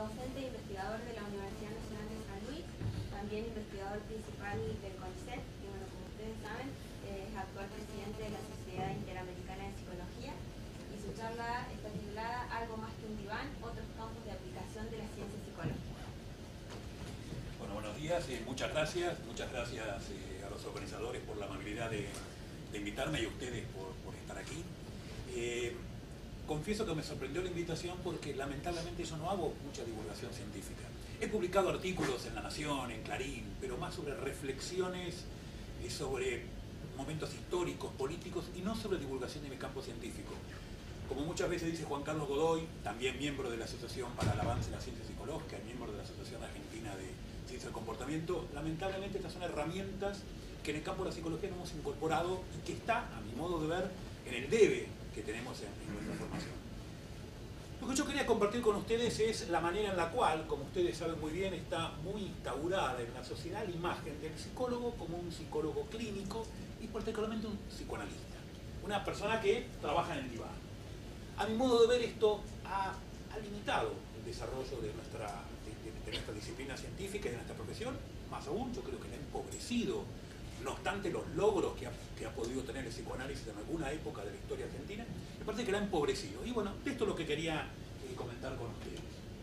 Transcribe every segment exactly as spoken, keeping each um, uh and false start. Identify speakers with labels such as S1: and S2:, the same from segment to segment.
S1: docente e investigador de la Universidad Nacional de San Luis, también investigador principal del CONICET, que bueno, como ustedes saben, es actual presidente de la Sociedad Interamericana de Psicología, y su charla está titulada Algo más que un diván, otros campos de aplicación de la ciencia psicológica.
S2: Bueno, buenos días, eh, muchas gracias, muchas gracias eh, a los organizadores por la amabilidad de, de invitarme y a ustedes por, por estar aquí. Eh, confieso que me sorprendió la invitación porque lamentablemente yo no hago mucha divulgación científica. He publicado artículos en La Nación, en Clarín, pero más sobre reflexiones eh, sobre momentos históricos, políticos y no sobre divulgación de mi campo científico. Como muchas veces dice Juan Carlos Godoy, también miembro de la Asociación para el Avance de la Ciencia Psicológica y miembro de la Asociación Argentina de Ciencia del Comportamiento, lamentablemente estas son herramientas que en el campo de la psicología no hemos incorporado y que está, a mi modo de ver, en el debe que tenemos en, en nuestra formación. Lo que yo quería compartir con ustedes es la manera en la cual, como ustedes saben muy bien, está muy instaurada en la sociedad la imagen del psicólogo como un psicólogo clínico y particularmente un psicoanalista, una persona que trabaja en el diván. A mi modo de ver, esto ha, ha limitado el desarrollo de nuestra, de, de, de nuestra disciplina científica y de nuestra profesión, más aún yo creo que la ha empobrecido. No obstante los logros que ha, que ha podido tener el psicoanálisis en alguna época de la historia argentina, me parece que la ha empobrecido. Y bueno, esto es lo que quería eh, comentar con ustedes.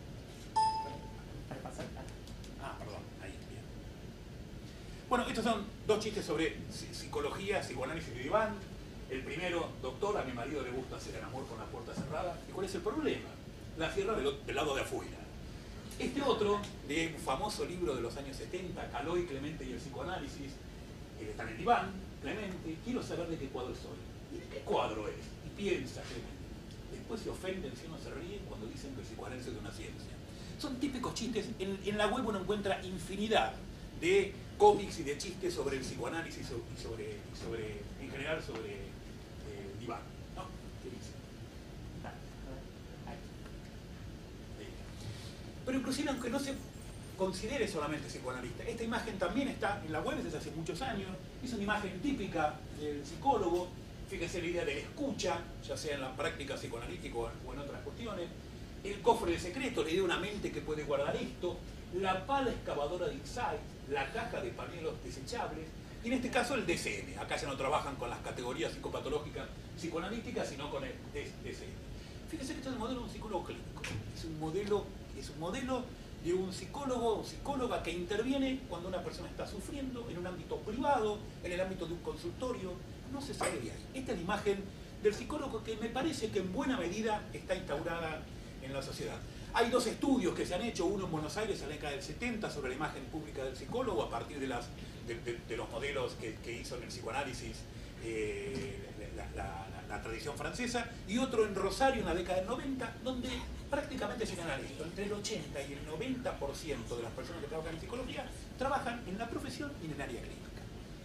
S2: Ah, perdón, ahí, bien. Bueno, estos son dos chistes sobre psicología, psicoanálisis de diván. El primero, doctor, a mi marido le gusta hacer el amor con la puerta cerrada. ¿Y cuál es el problema? La cierra del, del lado de afuera. Este otro, de un famoso libro de los años setenta, Caloi, Clemente y el psicoanálisis, él está en el diván, Clemente, quiero saber de qué cuadro soy. ¿Y de qué cuadro es? Y piensa Clemente. Después se ofenden si uno se ríe cuando dicen que el psicoanálisis es una ciencia. Son típicos chistes. En, en la web uno encuentra infinidad de cómics y de chistes sobre el psicoanálisis y sobre, y sobre en general, sobre eh, el diván. ¿No? ¿Qué dice? Pero inclusive aunque no se considere solamente psicoanalista, esta imagen también está en la web desde hace muchos años, es una imagen típica del psicólogo. Fíjense la idea de la escucha, ya sea en la práctica psicoanalítica o en otras cuestiones, el cofre de secreto, la idea de una mente que puede guardar esto, la pala excavadora de insight, la caja de pañuelos desechables, y en este caso el D C M. Acá ya no trabajan con las categorías psicopatológicas psicoanalíticas, sino con el D C M. Fíjense que este es el modelo de un psicólogo clínico, es un modelo, es un modelo de un psicólogo o psicóloga que interviene cuando una persona está sufriendo en un ámbito privado, en el ámbito de un consultorio, no se sale de ahí. Esta es la imagen del psicólogo que me parece que en buena medida está instaurada en la sociedad. Hay dos estudios que se han hecho, uno en Buenos Aires en la década del setenta sobre la imagen pública del psicólogo a partir de, las, de, de, de los modelos que, que hizo en el psicoanálisis eh, la, la, la, la tradición francesa, y otro en Rosario en la década del noventa, donde prácticamente señalan esto: entre el ochenta y el noventa por ciento de las personas que trabajan en psicología trabajan en la profesión y en el área clínica.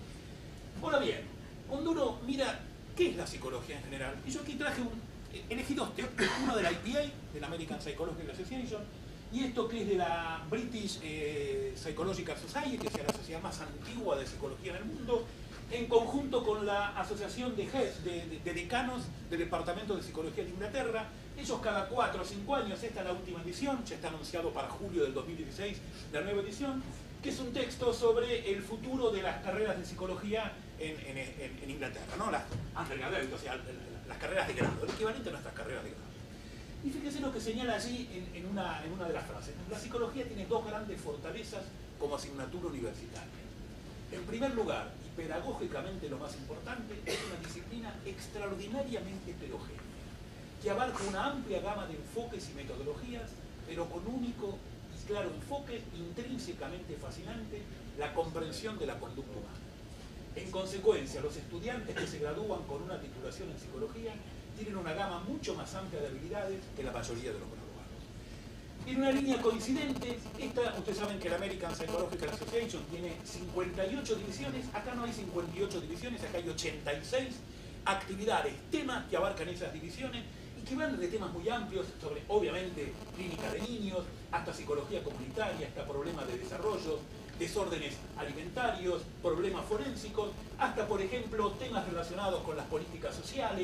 S2: Ahora bien, cuando uno mira qué es la psicología en general, y yo aquí traje un, elegí dos temas, uno de la I P A, de la American Psychological Association, y esto que es de la British eh, Psychological Society, que es la sociedad más antigua de psicología en el mundo, en conjunto con la Asociación de, Heads, de, de, de Decanos del Departamento de Psicología de Inglaterra. Ellos cada cuatro o cinco años, esta es la última edición, ya está anunciado para julio del dos mil dieciséis la nueva edición, que es un texto sobre el futuro de las carreras de psicología en, en, en, en Inglaterra, ¿no? Las undergraduate, o sea, las carreras de grado, el equivalente a nuestras carreras de grado. Y fíjense lo que señala allí en, en, una, en una de las frases. La psicología tiene dos grandes fortalezas como asignatura universitaria. En primer lugar, y pedagógicamente lo más importante, es una disciplina extraordinariamente heterogénea, que abarca una amplia gama de enfoques y metodologías, pero con único y claro enfoque intrínsecamente fascinante: la comprensión de la conducta humana. En consecuencia, los estudiantes que se gradúan con una titulación en psicología tienen una gama mucho más amplia de habilidades que la mayoría de los graduados. En una línea coincidente, esta, ustedes saben que la American Psychological Association tiene cincuenta y ocho divisiones, acá no hay cincuenta y ocho divisiones, acá hay ochenta y seis actividades, temas que abarcan esas divisiones y que van de temas muy amplios sobre, obviamente, clínica de niños, hasta psicología comunitaria, hasta problemas de desarrollo, desórdenes alimentarios, problemas forensicos, hasta, por ejemplo, temas relacionados con las políticas sociales,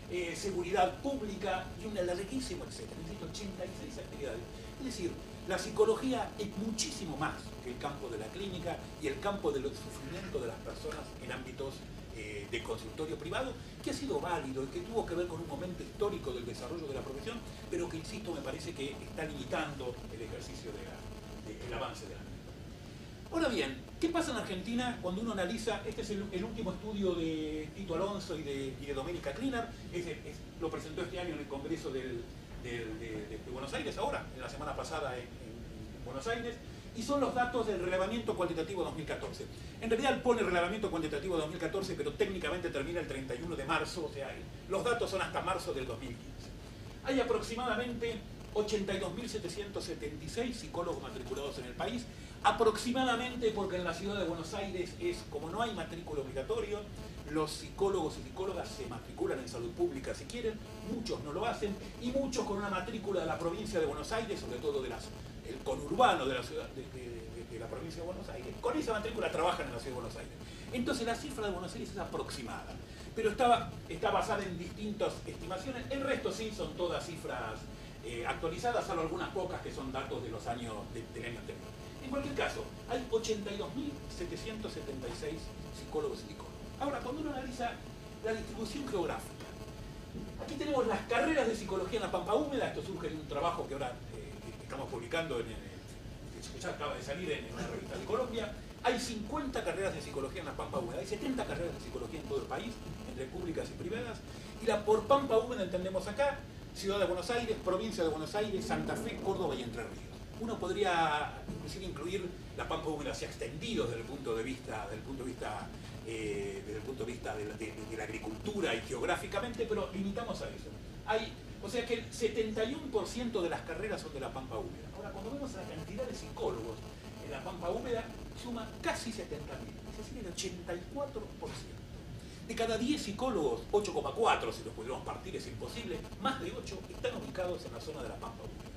S2: eh, seguridad pública y un larguísimo etcétera. Necesito ochenta y seis actividades. Es decir, la psicología es muchísimo más que el campo de la clínica y el campo del sufrimiento de las personas en ámbitos eh, de consultorio privado, que ha sido válido y que tuvo que ver con un momento histórico del desarrollo de la profesión, pero que, insisto, me parece que está limitando el ejercicio de la, de, el avance de la medicina. Ahora bien, ¿qué pasa en Argentina cuando uno analiza? Este es el, el último estudio de Tito Alonso y de, y de Doménica Klinar, es, es, lo presentó este año en el Congreso del, del, de, de, de Buenos Aires, ahora, en la semana pasada en, en, en Buenos Aires, y son los datos del relevamiento cuantitativo dos mil catorce. En realidad pone relevamiento cuantitativo dos mil catorce, pero técnicamente termina el treinta y uno de marzo, o sea, los datos son hasta marzo del dos mil quince. Hay aproximadamente ochenta y dos mil setecientos setenta y seis psicólogos matriculados en el país, aproximadamente porque en la ciudad de Buenos Aires es, como no hay matrícula obligatorio, los psicólogos y psicólogas se matriculan en salud pública si quieren, muchos no lo hacen, y muchos con una matrícula de la provincia de Buenos Aires, sobre todo de las, el conurbano de la ciudad de, de, de, de la provincia de Buenos Aires, con esa matrícula trabajan en la ciudad de Buenos Aires. Entonces la cifra de Buenos Aires es aproximada, pero está, está basada en distintas estimaciones. El resto sí son todas cifras eh, actualizadas, salvo algunas pocas que son datos de los años de, del año anterior. En cualquier caso, hay ochenta y dos mil setecientos setenta y seis psicólogos y psicólogos. Ahora, cuando uno analiza la distribución geográfica, aquí tenemos las carreras de psicología en la Pampa Húmeda. Esto surge de un trabajo que ahora eh, estamos publicando, en, en, que ya acaba de salir en, en una revista de Colombia. Hay cincuenta carreras de psicología en la Pampa Húmeda, hay setenta carreras de psicología en todo el país, entre públicas y privadas. Y la por Pampa Húmeda entendemos acá Ciudad de Buenos Aires, Provincia de Buenos Aires, Santa Fe, Córdoba y Entre Ríos. Uno podría inclusive incluir la Pampa Húmeda hacia extendido desde el punto de vista, desde el punto de vista, eh, desde el punto de, vista de, la, de, de la agricultura y geográficamente, pero limitamos a eso. Hay, o sea que el setenta y uno por ciento de las carreras son de la Pampa Húmeda. Ahora, cuando vemos la cantidad de psicólogos en la Pampa Húmeda, suma casi setenta mil, es decir, el ochenta y cuatro por ciento. De cada diez psicólogos, ocho coma cuatro, si los pudiéramos partir es imposible, más de ocho están ubicados en la zona de la Pampa Húmeda.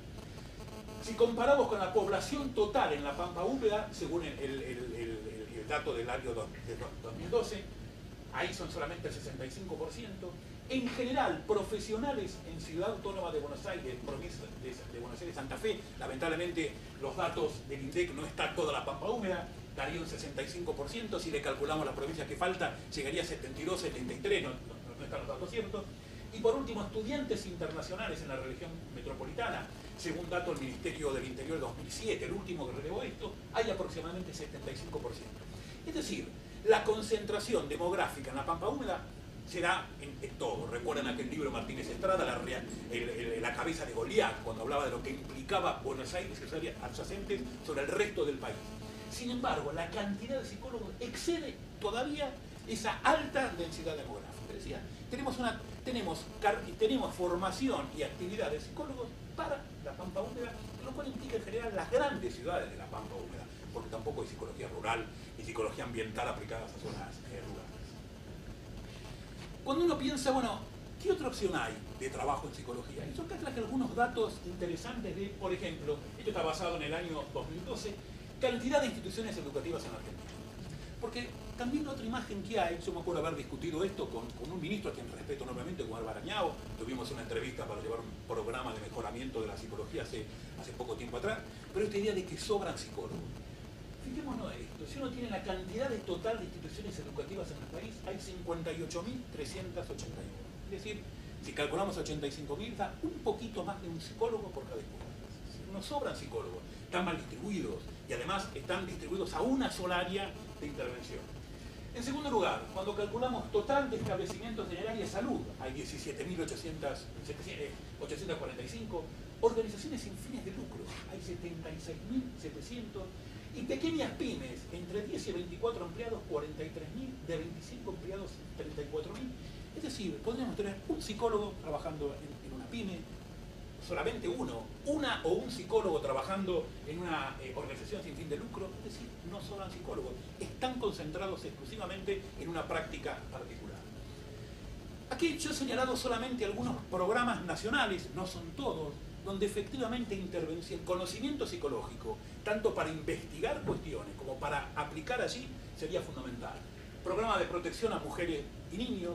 S2: Si comparamos con la población total en la Pampa Húmeda, según el, el, el, el, el dato del año dos mil doce, ahí son solamente el sesenta y cinco por ciento. En general, profesionales en Ciudad Autónoma de Buenos Aires, provincia de, de Buenos Aires, Santa Fe, lamentablemente los datos del INDEC no está toda la Pampa Húmeda, daría un sesenta y cinco por ciento, si le calculamos las provincias que falta, llegaría a setenta y dos, setenta y tres, no, no, no están los datos ciertos. Y por último, estudiantes internacionales en la región metropolitana, según datos del Ministerio del Interior dos mil siete, el último que relevó esto, hay aproximadamente setenta y cinco por ciento. Es decir, la concentración demográfica en la Pampa Húmeda será en, en todo. Recuerdan aquel libro de Martínez Estrada, la, el, el, la cabeza de Goliat, cuando hablaba de lo que implicaba Buenos Aires y sus áreas adyacentes sobre el resto del país. Sin embargo, la cantidad de psicólogos excede todavía esa alta densidad demográfica. Decía, tenemos, una, tenemos, tenemos formación y actividad de psicólogos para la Pampa Húmeda, lo cual implica en general las grandes ciudades de la Pampa Húmeda, porque tampoco hay psicología rural y psicología ambiental aplicadas a zonas eh, rurales. Cuando uno piensa, bueno, ¿qué otra opción hay de trabajo en psicología? Y yo acá traje algunos datos interesantes de, por ejemplo, esto está basado en el año dos mil doce, cantidad de instituciones educativas en Argentina. Porque también otra imagen que hay, yo me acuerdo haber discutido esto con, con un ministro a quien respeto enormemente, con Álvaro Añao, tuvimos una entrevista para llevar un programa de mejoramiento de la psicología hace, hace poco tiempo atrás, pero esta idea de que sobran psicólogos. Fijémonos en esto, si uno tiene la cantidad de total de instituciones educativas en el país, hay cincuenta y ocho mil trescientos ochenta y uno. Es decir, si calculamos ochenta y cinco mil, da un poquito más de un psicólogo por cada escuela. No sobran psicólogos, están mal distribuidos y además están distribuidos a una sola área de intervención. En segundo lugar, cuando calculamos total de establecimientos en el área de salud, hay diecisiete mil ochocientos cuarenta y cinco, organizaciones sin fines de lucro, hay setenta y seis mil setecientos, y pequeñas pymes, entre diez y veinticuatro empleados, cuarenta y tres mil, de veinticinco empleados, treinta y cuatro mil. Es decir, podríamos tener un psicólogo trabajando en, en una pyme, solamente uno, una o un psicólogo trabajando en una eh, organización sin fin de lucro, es decir, no sobran psicólogos, están concentrados exclusivamente en una práctica particular. Aquí yo he señalado solamente algunos programas nacionales, no son todos, donde efectivamente intervención, el conocimiento psicológico, tanto para investigar cuestiones como para aplicar allí, sería fundamental. Programa de protección a mujeres y niños,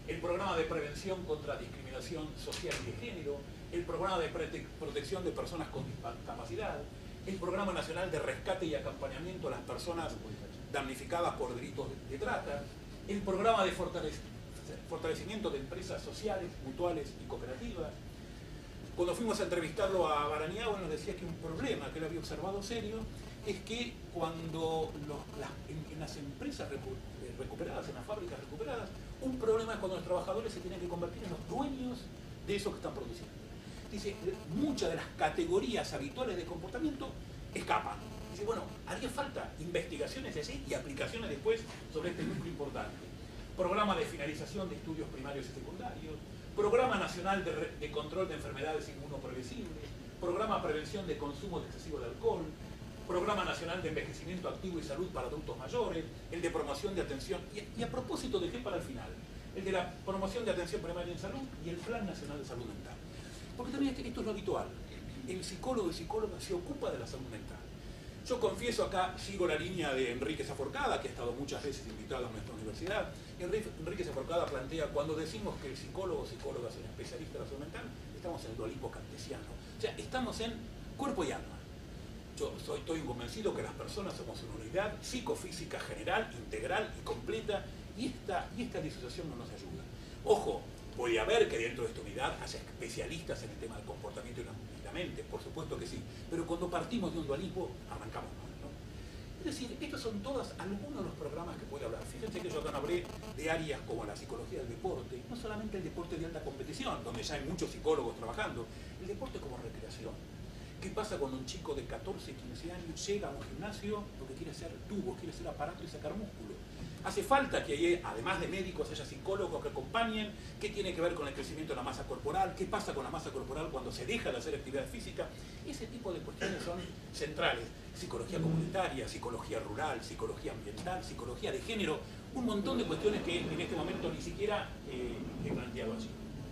S2: el programa de prevención contra discriminación social y de género, el programa de prote protección de personas con discapacidad, el programa nacional de rescate y acompañamiento a las personas damnificadas por delitos de, de trata, el programa de fortalec fortalecimiento de empresas sociales, mutuales y cooperativas. Cuando fuimos a entrevistarlo a Barañao, nos decía que un problema que él había observado serio es que cuando los, las, en, en las empresas recu recuperadas, en las fábricas recuperadas, un problema es cuando los trabajadores se tienen que convertir en los dueños de eso que están produciendo. Dice, muchas de las categorías habituales de comportamiento escapan. Dice, bueno, haría falta investigaciones así y aplicaciones después sobre este núcleo importante. Programa de finalización de estudios primarios y secundarios, Programa Nacional de, de Control de Enfermedades Inmunoprevisibles, Programa Prevención de Consumo Excesivo de Alcohol, Programa Nacional de Envejecimiento Activo y Salud para Adultos Mayores, el de Promoción de Atención, y, y a propósito dejé para el final, el de la Promoción de Atención Primaria en Salud y el Plan Nacional de Salud Mental. Porque también esto es lo habitual, el psicólogo y psicóloga se ocupa de la salud mental. Yo confieso acá, sigo la línea de Enrique Saforcada, que ha estado muchas veces invitado a nuestra universidad. Enrique Saforcada plantea, cuando decimos que el psicólogo o psicóloga es un especialista de la salud mental, estamos en el dualismo cartesiano. O sea, estamos en cuerpo y alma. Yo soy, estoy convencido que las personas somos una unidad psicofísica general, integral y completa, y esta, y esta disociación no nos ayuda. Ojo, puede haber que dentro de esta unidad haya especialistas en el tema del comportamiento y la, y la mente, por supuesto que sí, pero cuando partimos de un dualismo, arrancamos mal, ¿no? Es decir, estos son todos algunos de los programas que puede hablar. Fíjense que yo acá no hablé de áreas como la psicología del deporte, no solamente el deporte de alta competición, donde ya hay muchos psicólogos trabajando, el deporte como recreación. ¿Qué pasa cuando un chico de catorce, quince años llega a un gimnasio porque quiere hacer tubos, quiere hacer aparato y sacar músculo? Hace falta que haya, además de médicos, haya psicólogos que acompañen. ¿Qué tiene que ver con el crecimiento de la masa corporal? ¿Qué pasa con la masa corporal cuando se deja de hacer actividad física? Ese tipo de cuestiones son centrales. Psicología comunitaria, psicología rural, psicología ambiental, psicología de género, un montón de cuestiones que en este momento ni siquiera eh, he planteado allí.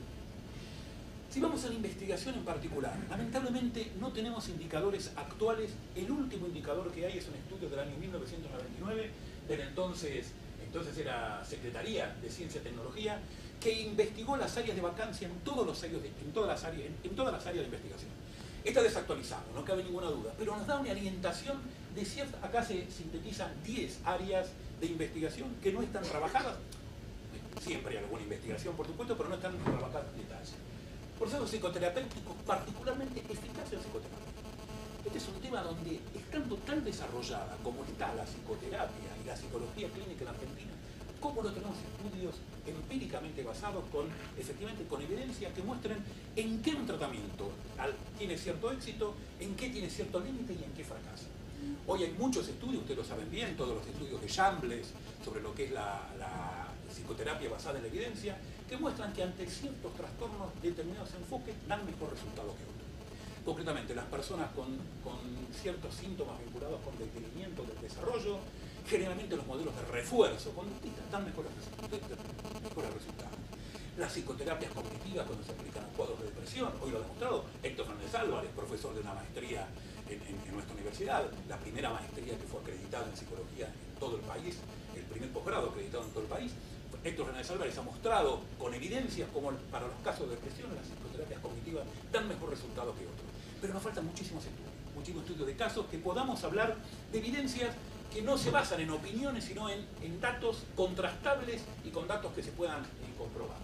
S2: Si vamos a la investigación en particular, lamentablemente no tenemos indicadores actuales. El último indicador que hay es un estudio del año mil novecientos noventa y nueve, del entonces, entonces era Secretaría de Ciencia y Tecnología, que investigó las áreas de vacancia en, todos los áreas de, en, todas las áreas, en, en todas las áreas de investigación. Está desactualizado, no cabe ninguna duda, pero nos da una orientación de cierta, acá se sintetizan diez áreas de investigación que no están trabajadas. Siempre hay alguna investigación, por supuesto, pero no están trabajadas en detalle. Procesos psicoterapéuticos particularmente eficaces en psicoterapia. Este es un tema donde, estando tan desarrollada como está la psicoterapia y la psicología clínica en Argentina, ¿cómo no tenemos estudios empíricamente basados con, efectivamente, con evidencia que muestren en qué un tratamiento tiene cierto éxito, en qué tiene cierto límite y en qué fracasa? Hoy hay muchos estudios, ustedes lo saben bien, todos los estudios de Chambliss sobre lo que es la, la psicoterapia basada en la evidencia, que muestran que ante ciertos trastornos determinados enfoques dan mejor resultado que otros. Concretamente, las personas con, con ciertos síntomas vinculados con detenimiento del desarrollo, generalmente los modelos de refuerzo conductista dan mejores, mejores resultados. Las psicoterapias cognitivas cuando se aplican a cuadros de depresión, hoy lo ha demostrado Héctor Fernández Álvarez, profesor de una maestría en, en, en nuestra universidad, la primera maestría que fue acreditada en psicología en todo el país, el primer posgrado acreditado en todo el país. Héctor Fernández Álvarez ha mostrado con evidencias como para los casos de depresión las psicoterapias cognitivas dan mejor resultado que otros. Pero nos faltan muchísimos estudios, muchísimos estudios de casos que podamos hablar de evidencias que no se basan en opiniones, sino en, en datos contrastables y con datos que se puedan eh, comprobar.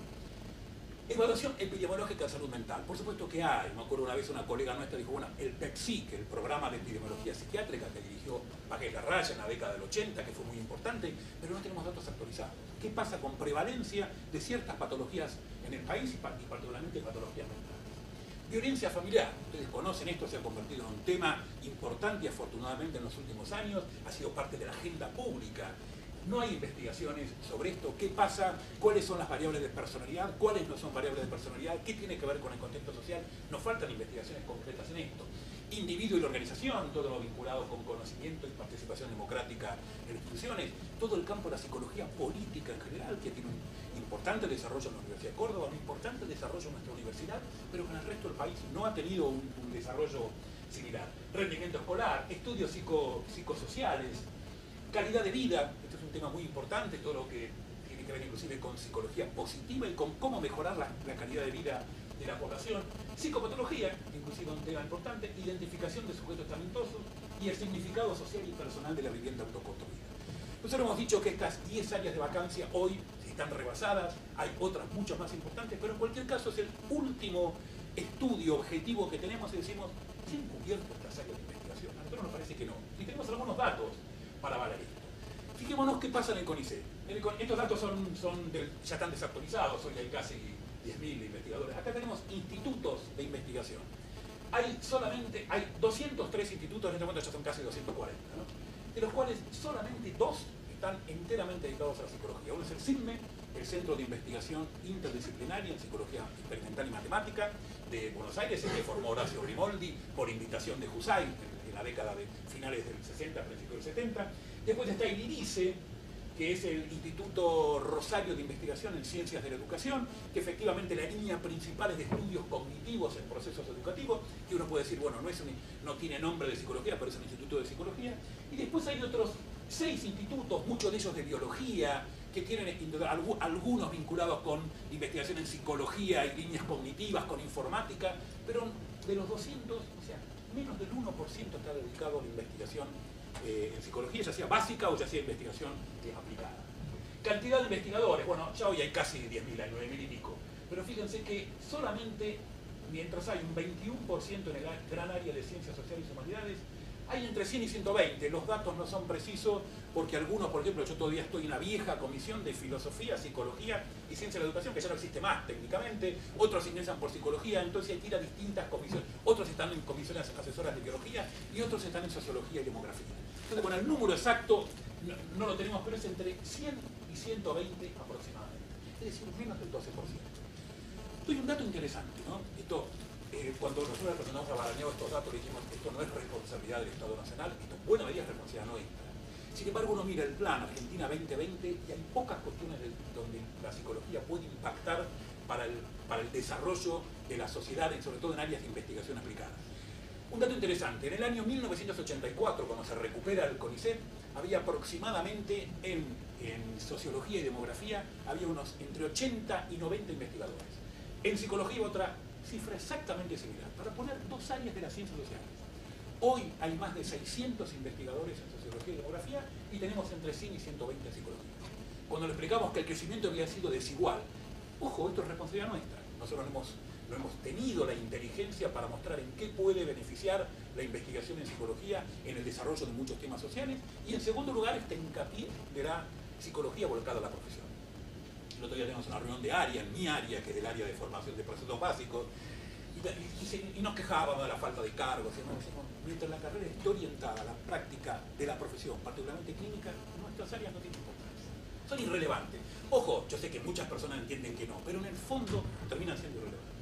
S2: Evaluación epidemiológica de salud mental. Por supuesto que hay. Me acuerdo una vez una colega nuestra dijo, bueno, el PEPSIC, el programa de epidemiología psiquiátrica que dirigió Paquet Larraya en la década del ochenta, que fue muy importante, pero no tenemos datos actualizados. ¿Qué pasa con prevalencia de ciertas patologías en el país y particularmente patologías mentales? Violencia familiar. Ustedes conocen esto, se ha convertido en un tema importante y afortunadamente en los últimos años ha sido parte de la agenda pública. No hay investigaciones sobre esto. ¿Qué pasa? ¿Cuáles son las variables de personalidad? ¿Cuáles no son variables de personalidad? ¿Qué tiene que ver con el contexto social? Nos faltan investigaciones concretas en esto. Individuo y la organización, todo lo vinculado con conocimiento y participación democrática en instituciones. Todo el campo de la psicología política en general, que tiene un importante desarrollo en la Universidad de Córdoba, un importante desarrollo en nuestra universidad, pero que en el resto del país no ha tenido un, un desarrollo similar. Rendimiento escolar, estudios psico, psicosociales, calidad de vida. Este es un tema muy importante, todo lo que tiene que ver inclusive inclusive con psicología positiva y con cómo mejorar la, la calidad de vida de la población, psicopatología, inclusive un tema importante, identificación de sujetos talentosos y el significado social y personal de la vivienda autoconstruida. Nosotros hemos dicho que estas diez áreas de vacancia hoy están rebasadas, hay otras muchas más importantes, pero en cualquier caso es el último estudio objetivo que tenemos y decimos, ¿se han cubierto estas áreas de investigación? A nosotros nos parece que no. Y tenemos algunos datos para avalar esto. Fijémonos qué pasa en el CONICET. Estos datos son, son del, ya están desactualizados, hoy hay casi diez mil investigadores. Acá tenemos institutos de investigación. Hay solamente, hay doscientos tres institutos, en este momento ya son casi doscientos cuarenta, ¿no? De los cuales solamente dos están enteramente dedicados a la psicología. Uno es el CISME, el Centro de Investigación Interdisciplinaria en Psicología Experimental y Matemática de Buenos Aires, el que formó Horacio Grimoldi por invitación de Husay en, en la década de finales del sesenta, principios del setenta. Después está el IRICE, que es el Instituto Rosario de Investigación en Ciencias de la Educación, que efectivamente la línea principal es de estudios cognitivos en procesos educativos, que uno puede decir, bueno, no, es un, no tiene nombre de psicología, pero es un instituto de psicología. Y después hay otros seis institutos, muchos de ellos de biología, que tienen algunos vinculados con investigación en psicología y líneas cognitivas, con informática, pero de los doscientos, o sea, menos del uno por ciento está dedicado a la investigación Eh, en psicología, ya sea básica o ya sea investigación eh, aplicada. Cantidad de investigadores, bueno, ya hoy hay casi diez mil, hay nueve mil y pico, pero fíjense que solamente, mientras hay un veintiuno por ciento en el gran área de ciencias sociales y humanidades, hay entre cien y ciento veinte, los datos no son precisos porque algunos, por ejemplo, yo todavía estoy en la vieja comisión de filosofía, psicología y ciencia de la educación, que ya no existe más técnicamente, otros ingresan por psicología, entonces hay que ir a distintas comisiones, otros están en comisiones asesoras de biología y otros están en sociología y demografía. Entonces, bueno, el número exacto no, no lo tenemos, pero es entre cien y ciento veinte aproximadamente, es decir, menos del doce por ciento. Hay un dato interesante, ¿no? Esto, Eh, cuando nosotros presentamos a Barañao estos datos, le dijimos que esto no es responsabilidad del Estado Nacional, esto en buena medida es responsabilidad nuestra. Sin embargo, uno mira el plan Argentina veinte veinte y hay pocas cuestiones de, donde la psicología puede impactar para el, para el desarrollo de la sociedad, sobre todo en áreas de investigación aplicada. Un dato interesante, en el año mil novecientos ochenta y cuatro, cuando se recupera el CONICET, había aproximadamente en, en sociología y demografía, había unos entre ochenta y noventa investigadores. En psicología otra cifra exactamente similar, para poner dos áreas de las ciencias sociales. Hoy hay más de seiscientos investigadores en sociología y demografía y tenemos entre cien y ciento veinte en psicología. Cuando le explicamos que el crecimiento había sido desigual, ojo, esto es responsabilidad nuestra. Nosotros no hemos, no hemos tenido la inteligencia para mostrar en qué puede beneficiar la investigación en psicología en el desarrollo de muchos temas sociales y en segundo lugar este hincapié de la psicología volcada a la profesión. El otro día tenemos una reunión de área, en mi área, que es del área de formación de procesos básicos, y, y, y, y nos quejábamos de la falta de cargos, y nos decimos, mientras la carrera esté orientada a la práctica de la profesión, particularmente clínica, nuestras áreas no tienen importancia, son irrelevantes. Ojo, yo sé que muchas personas entienden que no, pero en el fondo terminan siendo irrelevantes.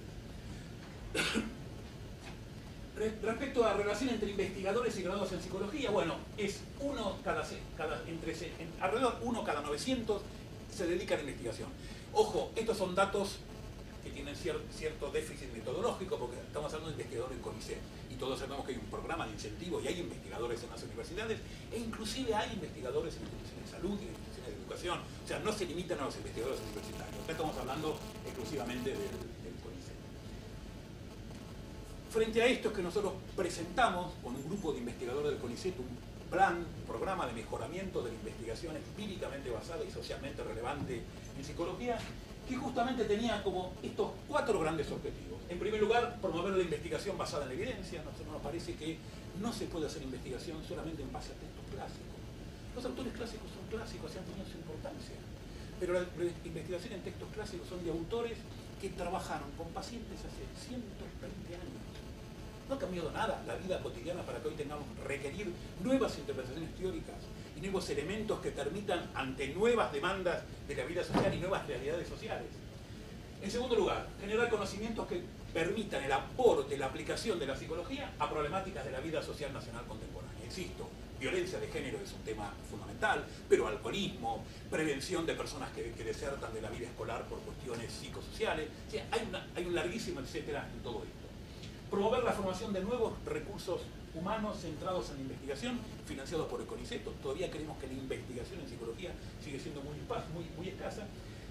S2: Respecto a la relación entre investigadores y graduados en psicología, bueno, es uno cada, cada entre, en, alrededor uno cada novecientos se dedica a la investigación. Ojo, estos son datos que tienen cier, cierto déficit metodológico porque estamos hablando de investigadores en CONICET y todos sabemos que hay un programa de incentivo y hay investigadores en las universidades e inclusive hay investigadores en instituciones de salud y en instituciones de educación. O sea, no se limitan a los investigadores universitarios. Acá estamos hablando exclusivamente del, del CONICET. Frente a esto es que nosotros presentamos con un grupo de investigadores del CONICET un plan, programa de mejoramiento de la investigación empíricamente basada y socialmente relevante en psicología, que justamente tenía como estos cuatro grandes objetivos. En primer lugar, promover la investigación basada en la evidencia. A nosotros nos parece que no se puede hacer investigación solamente en base a textos clásicos. Los autores clásicos son clásicos y han tenido su importancia, pero la investigación en textos clásicos son de autores que trabajaron con pacientes hace ciento veinte años. No ha cambiado nada la vida cotidiana para que hoy tengamos requerir nuevas interpretaciones teóricas y nuevos elementos que permitan ante nuevas demandas de la vida social y nuevas realidades sociales. En segundo lugar, generar conocimientos que permitan el aporte, la aplicación de la psicología a problemáticas de la vida social nacional contemporánea. Insisto, violencia de género es un tema fundamental, pero alcoholismo, prevención de personas que, que desertan de la vida escolar por cuestiones psicosociales, o sea, hay, una, hay un larguísimo etcétera en todo esto. Promover la formación de nuevos recursos humanos centrados en la investigación, financiados por el CONICET. Todavía creemos que la investigación en psicología sigue siendo muy, muy, muy escasa.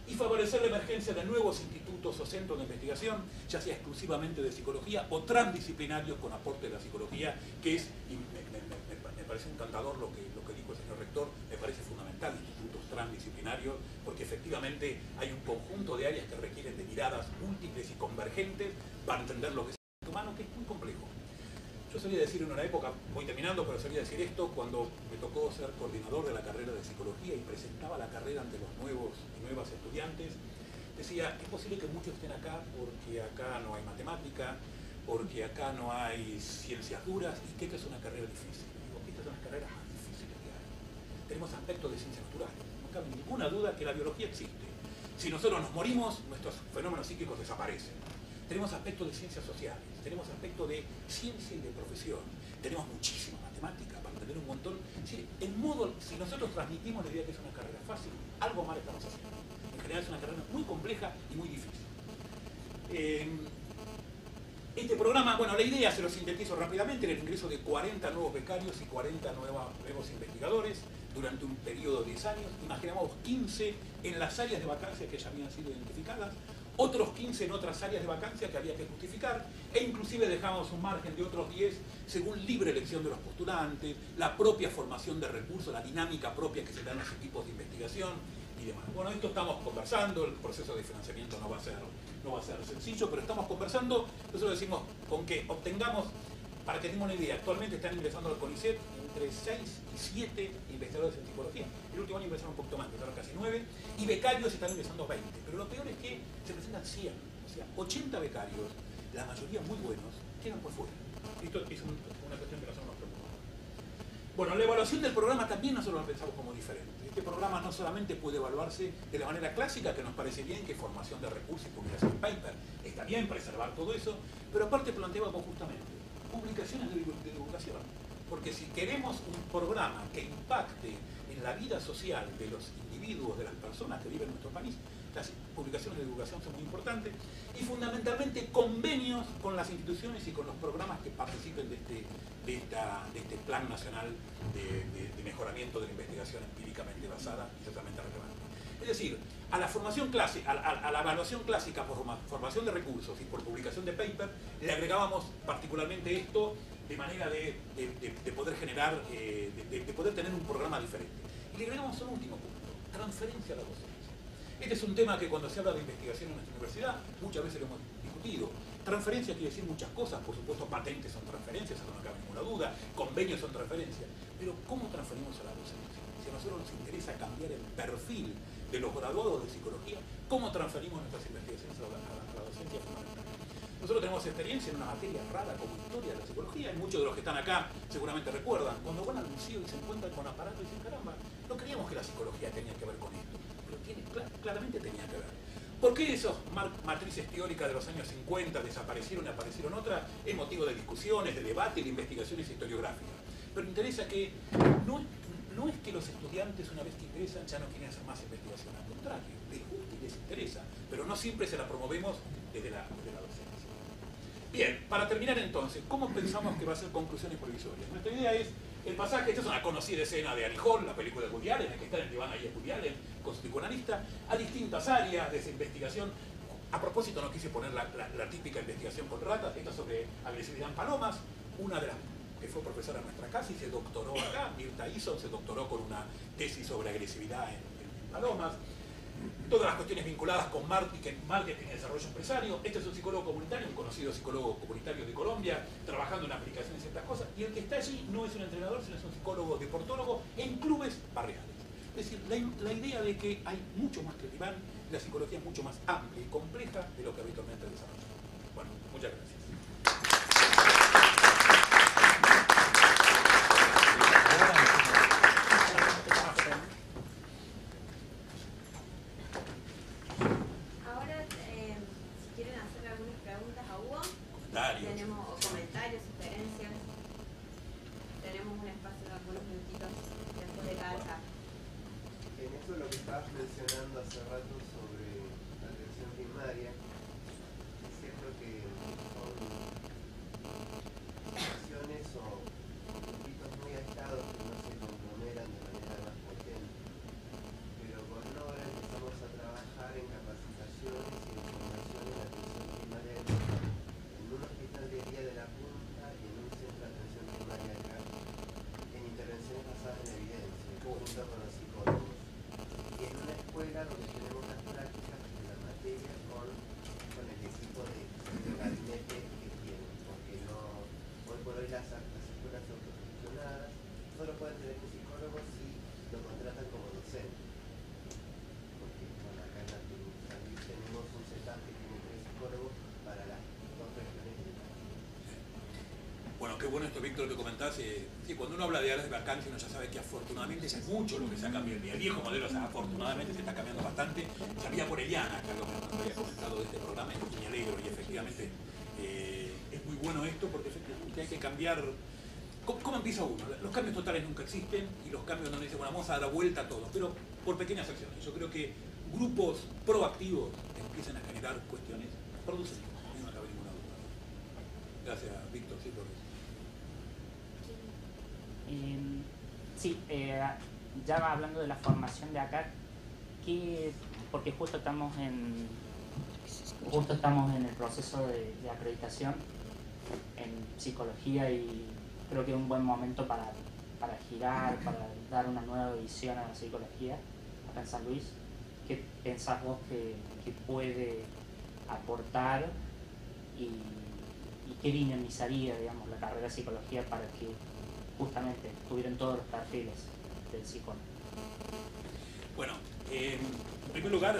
S2: y favorecer la emergencia de nuevos institutos o centros de investigación, ya sea exclusivamente de psicología o transdisciplinarios con aporte de la psicología, que es, y me, me, me, me parece encantador lo que, lo que dijo el señor rector, me parece fundamental institutos transdisciplinarios, porque efectivamente hay un conjunto de áreas que requieren de miradas múltiples y convergentes para entender lo que es el humano, que es muy complejo. Yo solía decir en una época, voy terminando, pero solía decir esto cuando me tocó ser coordinador de la carrera de psicología y presentaba la carrera ante los nuevos y nuevas estudiantes. Decía, es posible que muchos estén acá porque acá no hay matemática, porque acá no hay ciencias duras y que esta es una carrera difícil. Digo, esta es una carrera más difícil que hay. Tenemos aspectos de ciencias naturales, no cabe ninguna duda que la biología existe. Si nosotros nos morimos, nuestros fenómenos psíquicos desaparecen. Tenemos aspectos de ciencias sociales, tenemos aspectos de ciencia y de profesión, tenemos muchísima matemática para entender un montón. Si, en modo, si nosotros transmitimos la idea que es una carrera fácil, algo mal estamos haciendo. En general es una carrera muy compleja y muy difícil. Eh, este programa, bueno, la idea, se lo sintetizo rápidamente, era el ingreso de cuarenta nuevos becarios y cuarenta nueva, nuevos investigadores durante un periodo de diez años. Imaginamos quince en las áreas de vacancia que ya habían sido identificadas, otros quince en otras áreas de vacancia que había que justificar, e inclusive dejamos un margen de otros diez según libre elección de los postulantes, la propia formación de recursos, la dinámica propia que se dan los equipos de investigación y demás. Bueno, esto estamos conversando, el proceso de financiamiento no va a ser, no va a ser sencillo, pero estamos conversando, nosotros decimos con que obtengamos, para que tengamos una idea, actualmente están ingresando al CONICET entre seis y siete investigadores en psicología. El último año ingresaron un poquito más, empezaron casi nueve, y becarios están ingresando veinte. Pero lo peor es que se presentan cien, o sea, ochenta becarios, la mayoría muy buenos, quedan por fuera. Esto es un, una cuestión que nosotros nos preocupa. Bueno, la evaluación del programa también nosotros lo pensamos como diferente. Este programa no solamente puede evaluarse de la manera clásica, que nos parece bien, que es formación de recursos y publicación de paper, está bien preservar todo eso, pero aparte planteamos justamente publicaciones de divulgación. Porque si queremos un programa que impacte en la vida social de los individuos, de las personas que viven en nuestro país, las publicaciones de divulgación son muy importantes, y fundamentalmente convenios con las instituciones y con los programas que participen de este, de esta, de este Plan Nacional de, de, de Mejoramiento de la Investigación Empíricamente Basada y totalmente relevante. Es decir, a la formación clásica, a, a, a la evaluación clásica por formación de recursos y por publicación de paper, le agregábamos particularmente esto de manera de, de, de, de poder generar, eh, de, de poder tener un programa diferente. Y le agregamos un último punto, transferencia a la docencia. Este es un tema que cuando se habla de investigación en nuestra universidad, muchas veces lo hemos discutido. Transferencia quiere decir muchas cosas, por supuesto patentes son transferencias, eso no cabe ninguna duda, convenios son transferencias, pero ¿cómo transferimos a la docencia? Si a nosotros nos interesa cambiar el perfil de los graduados de psicología, ¿cómo transferimos nuestras investigaciones a la, a la, a la docencia fundamental? Nosotros tenemos experiencia en una materia rara como historia de la psicología, y muchos de los que están acá seguramente recuerdan, cuando van al museo y se encuentran con aparatos y dicen, caramba, no creíamos que la psicología tenía que ver con esto, pero tiene, clar, claramente tenía que ver. ¿Por qué esas matrices teóricas de los años cincuenta desaparecieron y aparecieron otras? Es motivo de discusiones, de debate y de investigaciones historiográficas. Pero interesa que no, no es que los estudiantes una vez que ingresan ya no quieren hacer más investigación, al contrario, les gusta y les interesa, pero no siempre se la promovemos desde la, desde la docencia. Bien, para terminar entonces, ¿cómo pensamos que va a ser conclusiones provisorias? Nuestra idea es, el pasaje, esta es una conocida escena de Annie Hall, la película de Woody Allen, en la que están que van ahí a Woody Allen con su psicoanalista, a distintas áreas de esa investigación. A propósito, no quise poner la, la, la típica investigación con ratas, esta sobre agresividad en palomas, una de las que fue profesora en nuestra casa y se doctoró acá, Mirta Ison, se doctoró con una tesis sobre agresividad en, en palomas. Todas las cuestiones vinculadas con marketing, marketing y desarrollo empresario. Este es un psicólogo comunitario, un conocido psicólogo comunitario de Colombia, trabajando en aplicación de ciertas cosas, y el que está allí no es un entrenador, sino es un psicólogo deportólogo en clubes barriales. Es decir, la, la idea de que hay mucho más que el diván, la psicología es mucho más amplia y compleja de lo que habitualmente desarrollamos. Bueno, muchas gracias.
S1: Tenemos comentarios, sugerencias. Tenemos un espacio de algunos minutitos después de cada charla.
S3: En eso lo que estabas mencionando hace rato sobre la atención primaria, es cierto que son situaciones o conflictos muy aislados que no se conglomeran de manera más potente, pero con Nora empezamos a trabajar en
S2: bueno esto, Víctor, que comentás. Eh, sí, cuando uno habla de áreas de vacancia, uno ya sabe que afortunadamente es mucho lo que se ha cambiado. El viejo modelo, o sea, afortunadamente se está cambiando bastante. Sabía por Eliana, que algo que había comentado de este programa, y me alegro, y efectivamente eh, es muy bueno esto, porque efectivamente hay que cambiar. ¿Cómo, ¿Cómo empieza uno? Los cambios totales nunca existen, y los cambios donde dice, bueno, vamos a dar vuelta a todo, pero por pequeñas acciones. Yo creo que grupos proactivos que empiezan a generar cuestiones, producen. No cabe ninguna duda. Gracias, Víctor, sí, por eso.
S4: Eh, sí, eh, ya hablando de la formación de acá, que, porque justo estamos en justo estamos en el proceso de, de acreditación en psicología, y creo que es un buen momento para, para girar, para dar una nueva visión a la psicología acá en San Luis. ¿Qué pensás vos que, que puede aportar y, y qué dinamizaría, digamos, la carrera de psicología para que justamente tuvieran todos los perfiles del psicólogo?
S2: Bueno, eh, en primer lugar, eh,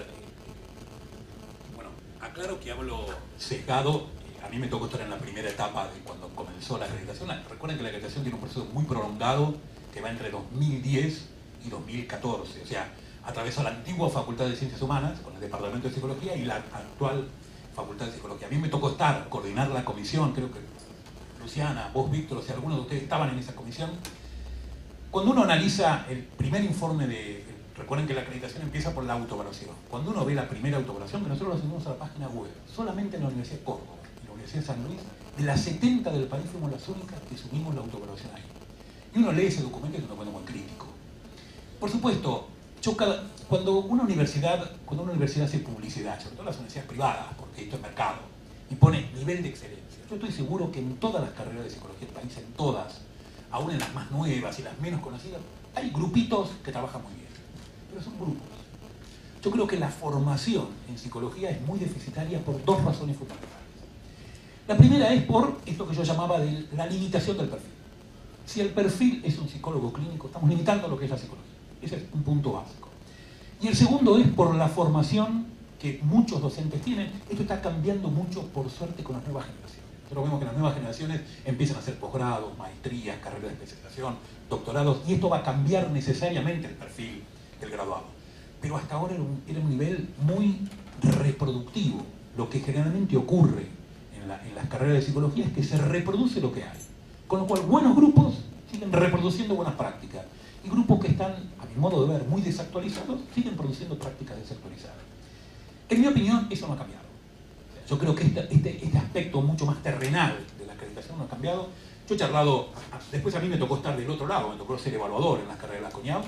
S2: bueno, aclaro que hablo sesgado. A mí me tocó estar en la primera etapa de cuando comenzó la acreditación. Recuerden que la acreditación tiene un proceso muy prolongado que va entre dos mil diez y dos mil catorce. O sea, atravesó la antigua Facultad de Ciencias Humanas con el Departamento de Psicología y la actual Facultad de Psicología. A mí me tocó estar, coordinar la comisión, creo que Luciana, vos, Víctor, o sea, algunos de ustedes estaban en esa comisión. Cuando uno analiza el primer informe de... Recuerden que la acreditación empieza por la autoevaluación. Cuando uno ve la primera autoevaluación, que nosotros lo subimos a la página web, solamente en la Universidad de Córdoba y la Universidad de San Luis, de las setenta del país fuimos las únicas que subimos la autoevaluación ahí. Y uno lee ese documento y es un documento muy crítico. Por supuesto, yo cada, cuando una universidad cuando una universidad hace publicidad, sobre todo las universidades privadas, porque esto es mercado, y pone nivel de excelencia, yo estoy seguro que en todas las carreras de psicología del país, en todas, aún en las más nuevas y las menos conocidas, hay grupitos que trabajan muy bien, pero son grupos. Yo creo que la formación en psicología es muy deficitaria por dos razones fundamentales. La primera es por esto que yo llamaba de la limitación del perfil. Si el perfil es un psicólogo clínico, estamos limitando lo que es la psicología. Ese es un punto básico. Y el segundo es por la formación que muchos docentes tienen. Esto está cambiando mucho, por suerte, con las nuevas generaciones. Nosotros vemos que las nuevas generaciones empiezan a hacer posgrados, maestrías, carreras de especialización, doctorados, y esto va a cambiar necesariamente el perfil del graduado. Pero hasta ahora era un, era un nivel muy reproductivo. Lo que generalmente ocurre en, la, en las carreras de psicología es que se reproduce lo que hay. Con lo cual, buenos grupos siguen reproduciendo buenas prácticas. Y grupos que están, a mi modo de ver, muy desactualizados, siguen produciendo prácticas desactualizadas. En mi opinión, eso no ha cambiado. Yo creo que este, este, este aspecto mucho más terrenal de la acreditación no ha cambiado. Yo he charlado, después a mí me tocó estar del otro lado, me tocó ser evaluador en las carreras de la CONIAU.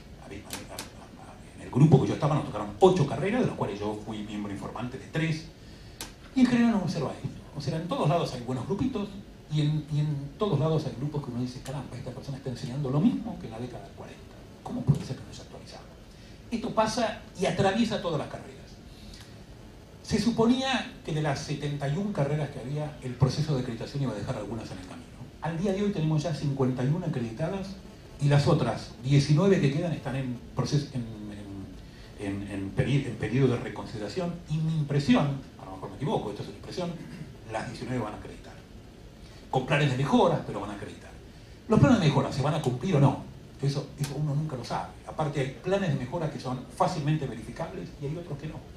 S2: En el grupo que yo estaba nos tocaron ocho carreras, de las cuales yo fui miembro informante de tres. Y en general no observa esto. O sea, en todos lados hay buenos grupitos, y en, y en todos lados hay grupos que uno dice, caramba, esta persona está enseñando lo mismo que en la década del cuarenta. ¿Cómo puede ser que no se actualizado? Esto pasa y atraviesa todas las carreras. Se suponía que de las setenta y una carreras que había, el proceso de acreditación iba a dejar algunas en el camino. Al día de hoy tenemos ya cincuenta y una acreditadas, y las otras diecinueve que quedan están en, proceso, en, en, en, en, peri, en periodo de reconsideración, y mi impresión, a lo mejor me equivoco, esto es una impresión, las diecinueve van a acreditar. Con planes de mejoras, pero van a acreditar. ¿Los planes de mejora se van a cumplir o no? Eso, eso uno nunca lo sabe. Aparte hay planes de mejora que son fácilmente verificables y hay otros que no.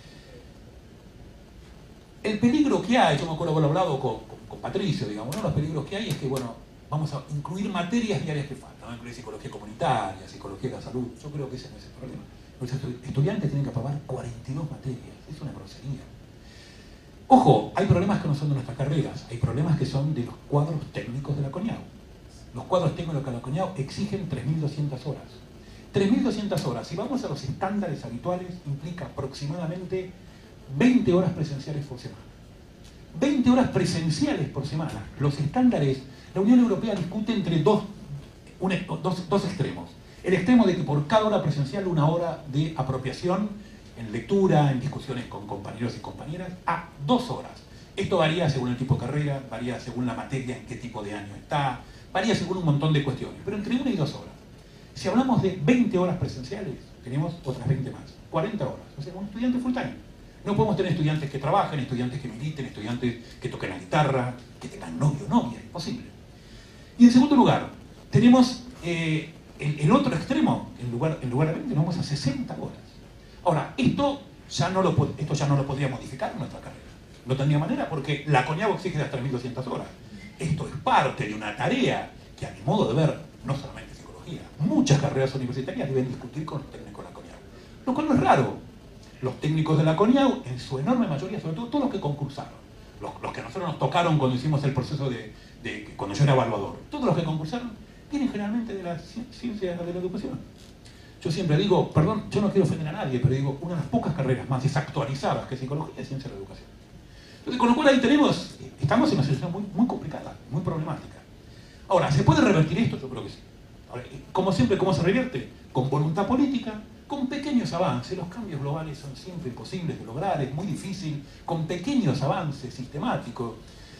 S2: El peligro que hay, yo me acuerdo haber hablado con, con, con Patricio, digamos, uno de los peligros que hay es que, bueno, vamos a incluir materias y áreas que faltan, ¿no? Incluir psicología comunitaria, psicología de la salud. Yo creo que ese no es el problema. Los estudiantes tienen que aprobar cuarenta y dos materias. Es una grosería. Ojo, hay problemas que no son de nuestras carreras, hay problemas que son de los cuadros técnicos de la CONIAU. Los cuadros técnicos de la CONIAU exigen tres mil doscientas horas. tres mil doscientas horas, si vamos a los estándares habituales, implica aproximadamente veinte horas presenciales por semana. veinte horas presenciales por semana. Los estándares, la Unión Europea discute entre dos, un, dos, dos extremos. El extremo de que por cada hora presencial una hora de apropiación en lectura, en discusiones con compañeros y compañeras, a dos horas. Esto varía según el tipo de carrera, varía según la materia, en qué tipo de año está, varía según un montón de cuestiones, pero entre una y dos horas. Si hablamos de veinte horas presenciales, tenemos otras veinte más, cuarenta horas. O sea, un estudiante full time. No podemos tener estudiantes que trabajen, estudiantes que militen, estudiantes que toquen la guitarra, que tengan novio o novia, imposible. Y en segundo lugar, tenemos eh, el, el otro extremo, en lugar, en lugar de veinte, nos vamos a sesenta horas. Ahora, esto ya no lo, esto ya no lo podría modificar en nuestra carrera. No tendría manera porque la CONIAU exige hasta mil doscientas horas. Esto es parte de una tarea que, a mi modo de ver, no solamente psicología, muchas carreras universitarias deben discutir con los técnicos de la CONIAU. Lo cual no es raro. Los técnicos de la CONIAU, en su enorme mayoría, sobre todo todos los que concursaron, los, los que a nosotros nos tocaron cuando hicimos el proceso de, de cuando yo era evaluador, todos los que concursaron vienen generalmente de la ciencia de la educación. Yo siempre digo, perdón, yo no quiero ofender a nadie, pero digo, una de las pocas carreras más desactualizadas que psicología es ciencia de la educación. Entonces, con lo cual ahí tenemos, estamos en una situación muy, muy complicada, muy problemática. Ahora, ¿se puede revertir esto? Yo creo que sí. Ahora, como siempre, ¿cómo se revierte? Con voluntad política, con pequeños avances. Los cambios globales son siempre imposibles de lograr, es muy difícil, con pequeños avances sistemáticos.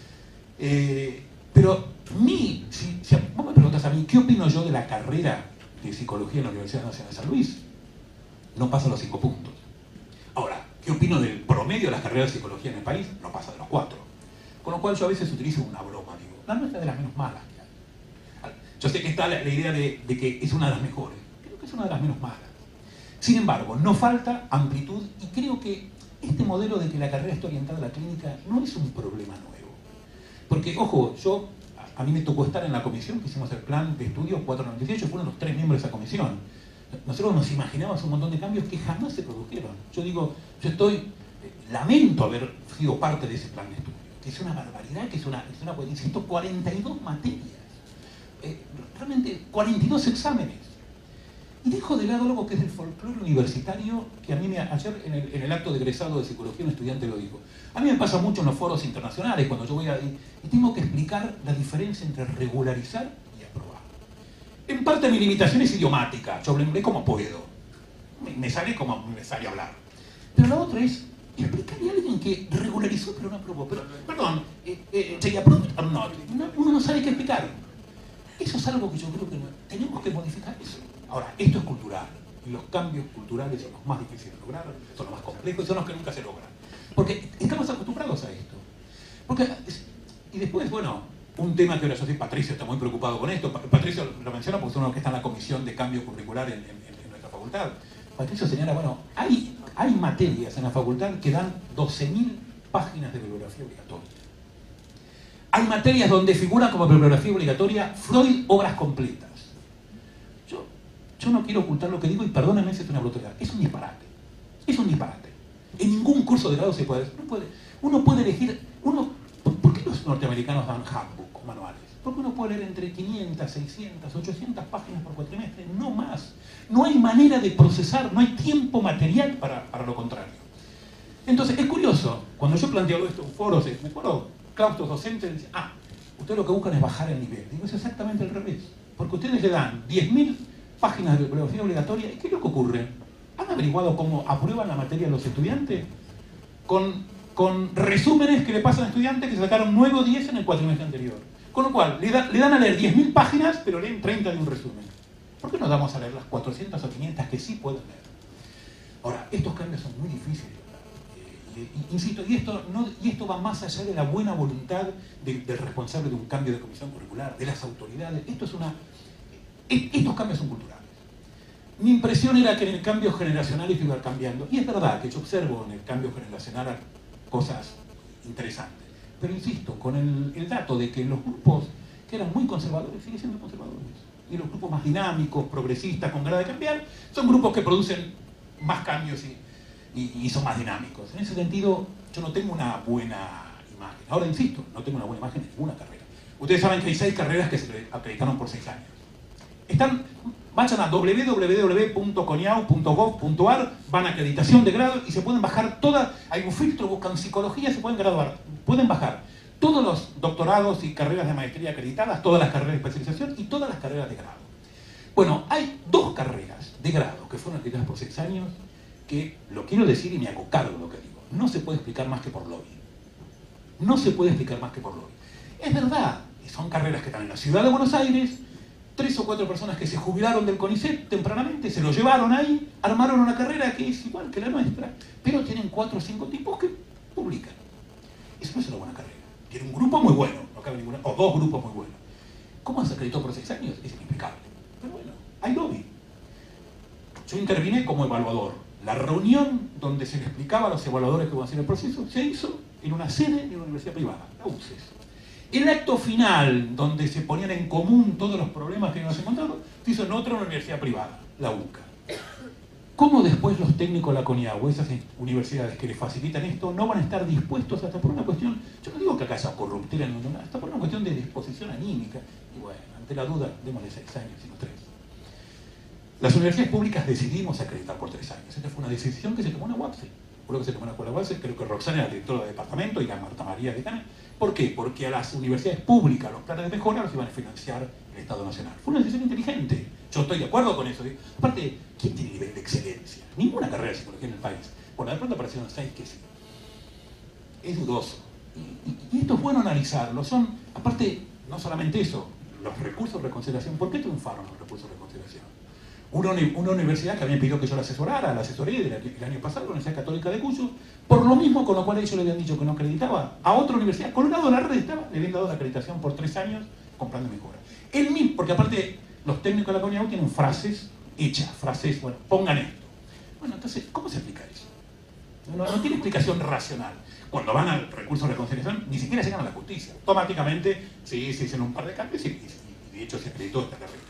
S2: Eh, pero mi, si, si vos me preguntas a mí, ¿qué opino yo de la carrera de psicología en la Universidad Nacional de San Luis? No pasa los cinco puntos. Ahora, ¿qué opino del promedio de las carreras de psicología en el país? No pasa de los cuatro. Con lo cual yo a veces utilizo una broma, digo, la nuestra es de las menos malas que hay. Yo sé que está la, la idea de, de que es una de las mejores. Creo que es una de las menos malas. Sin embargo, no falta amplitud y creo que este modelo de que la carrera esté orientada a la clínica no es un problema nuevo. Porque, ojo, yo, a, a mí me tocó estar en la comisión que hicimos el plan de estudio cuatro noventa y seis, yo fueron los tres miembros de esa comisión. Nosotros nos imaginábamos un montón de cambios que jamás se produjeron. Yo digo, yo estoy, eh, lamento haber sido parte de ese plan de estudio, que es una barbaridad, que es una, es una insisto, cuarenta y dos materias, eh, realmente cuarenta y dos exámenes. Y dejo de lado algo que es el folclore universitario, que a mí me, ayer en el, en el acto de egresado de psicología un estudiante lo dijo. A mí me pasa mucho en los foros internacionales, cuando yo voy a... y, y tengo que explicar la diferencia entre regularizar y aprobar. En parte mi limitación es idiomática, yo hablé como puedo. Me, me sale como me sale hablar. Pero la otra es explicarle a alguien que regularizó pero no aprobó. Pero, perdón, eh, eh, ¿se approved or not? Uno no sabe qué explicar. Eso es algo que yo creo que no, tenemos que modificar eso. Ahora, esto es cultural, y los cambios culturales son los más difíciles de lograr, son los más complejos y son los que nunca se logran. Porque estamos acostumbrados a esto. Porque, y después, bueno, un tema que ahora yo sé, Patricio está muy preocupado con esto. Patricio lo menciona porque es uno que está en la comisión de cambio curricular en, en, en nuestra facultad. Patricio señala, bueno, hay, hay materias en la facultad que dan doce mil páginas de bibliografía obligatoria. Hay materias donde figura como bibliografía obligatoria Freud, obras completas. Yo no quiero ocultar lo que digo y perdónenme si es una brutalidad. Es un disparate. Es un disparate. En ningún curso de grado se puede... Uno puede, uno puede elegir... Uno, ¿por qué los norteamericanos dan handbook o manuales? Porque uno puede leer entre quinientas, seiscientas, ochocientas páginas por cuatrimestre, no más. No hay manera de procesar, no hay tiempo material para, para lo contrario. Entonces, es curioso, cuando yo planteo esto en foros, me acuerdo, claustros docentes dicen, ah, ustedes lo que buscan es bajar el nivel. Digo, es exactamente al revés. Porque ustedes le dan diez mil páginas de bibliografía obligatoria, ¿y qué es lo que ocurre? ¿Han averiguado cómo aprueban la materia los estudiantes? Con, con resúmenes que le pasan a estudiantes que sacaron nueve o diez en el cuatrimestre anterior. Con lo cual, le, da, le dan a leer diez mil páginas, pero leen treinta de un resumen. ¿Por qué no damos a leer las cuatrocientas o quinientas que sí pueden leer? Ahora, estos cambios son muy difíciles. Eh, eh, insisto, y esto, no, y esto va más allá de la buena voluntad de, del responsable de un cambio de comisión curricular, de las autoridades. Esto es una... Estos cambios son culturales. Mi impresión era que en el cambio generacional iba cambiando. Y es verdad que yo observo en el cambio generacional cosas interesantes. Pero insisto, con el, el dato de que los grupos que eran muy conservadores siguen siendo conservadores. Y los grupos más dinámicos, progresistas, con ganas de cambiar, son grupos que producen más cambios y, y, y son más dinámicos. En ese sentido, yo no tengo una buena imagen. Ahora insisto, no tengo una buena imagen de ninguna carrera. Ustedes saben que hay seis carreras que se acreditaron por seis años. Están, vayan a w w w punto coniau punto gov punto a r, van a acreditación de grado y se pueden bajar todas, hay un filtro, buscan psicología, se pueden graduar, pueden bajar todos los doctorados y carreras de maestría acreditadas, todas las carreras de especialización y todas las carreras de grado. Bueno, hay dos carreras de grado que fueron acreditadas por seis años que, lo quiero decir y me hago cargo de lo que digo, no se puede explicar más que por lobby. No se puede explicar más que por lobby. Es verdad, son carreras que están en la ciudad de Buenos Aires, tres o cuatro personas que se jubilaron del CONICET tempranamente, se lo llevaron ahí, armaron una carrera que es igual que la nuestra, pero tienen cuatro o cinco tipos que publican. Eso no es una buena carrera. Tiene un grupo muy bueno, no cabe ninguna, o dos grupos muy buenos. ¿Cómo se acreditó por seis años? Es inexplicable. Pero bueno, hay lobby. Yo intervine como evaluador. La reunión donde se le explicaba a los evaluadores que iban a hacer el proceso se hizo en una sede de una universidad privada, la U C E S. El acto final, donde se ponían en común todos los problemas que habíamos encontrado, se hizo en otra universidad privada, la U C A. ¿Cómo después los técnicos de la CONIAGUA o esas universidades que les facilitan esto no van a estar dispuestos hasta por una cuestión, yo no digo que acá haya corruptela, hasta por una cuestión de disposición anímica? Y bueno, ante la duda, démosle seis años y no tres. Las universidades públicas decidimos acreditar por tres años. Esta fue una decisión que se tomó en la U A P S E. Creo que se tomó en la U A P S E, creo que Roxana era directora de departamento y la Marta María decana. ¿Por qué? Porque a las universidades públicas los planes de mejora los iban a financiar el Estado Nacional. Fue una decisión inteligente. Yo estoy de acuerdo con eso. Aparte, ¿quién tiene nivel de excelencia? Ninguna carrera de psicología en el país. Bueno, de pronto aparecieron seis que sí. Es dudoso. Y, y, y esto es bueno analizarlo. Son, aparte, no solamente eso, los recursos de reconciliación. ¿Por qué triunfaron los recursos de reconciliación? Una, una universidad que había pedido que yo la asesorara, la asesoré del el año pasado, la Universidad Católica de Cuyo, por lo mismo con lo cual ellos le habían dicho que no acreditaba, a otra universidad, colgado de la red estaba, le habían dado la acreditación por tres años con plan de mejora. El mismo, porque aparte los técnicos de la CONIAGUA tienen frases hechas, frases, bueno, pongan esto. Bueno, entonces, ¿cómo se explica eso? No, no tiene explicación racional. Cuando van al recurso de reconciliación, ni siquiera llegan a la justicia. Automáticamente, sí, se hicieron un par de cambios y, y, y de hecho se acreditó esta carrera.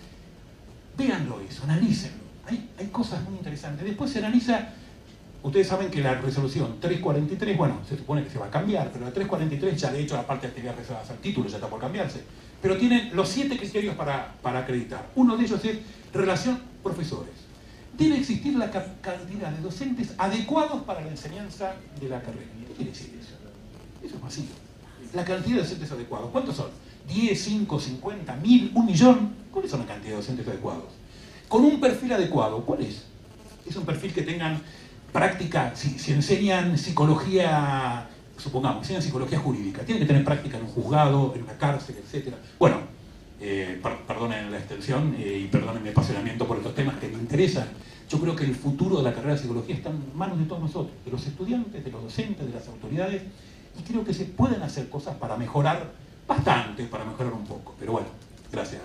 S2: Véanlo eso, analícenlo. Hay, hay cosas muy interesantes. Después se analiza, ustedes saben que la resolución trescientos cuarenta y tres, bueno, se supone que se va a cambiar, pero la trescientos cuarenta y tres ya de hecho la parte de actividades reservadas al título ya está por cambiarse. Pero tienen los siete criterios para, para acreditar. Uno de ellos es relación profesores. Debe existir la cantidad de docentes adecuados para la enseñanza de la carrera. ¿Qué quiere decir eso? Eso es masivo. La cantidad de docentes adecuados. ¿Cuántos son? diez, cinco, cincuenta, mil, un millón. ¿Cuáles son la cantidad de docentes adecuados? Con un perfil adecuado. ¿Cuál es? Es un perfil que tengan práctica, si, si enseñan psicología, supongamos, enseñan psicología jurídica, tienen que tener práctica en un juzgado, en una cárcel, etcétera. Bueno, eh, per, perdonen la extensión eh, y perdonen mi apasionamiento por estos temas que me interesan. Yo creo que el futuro de la carrera de psicología está en manos de todos nosotros, de los estudiantes, de los docentes, de las autoridades, y creo que se pueden hacer cosas para mejorar bastante, para mejorar un poco. Pero bueno, gracias.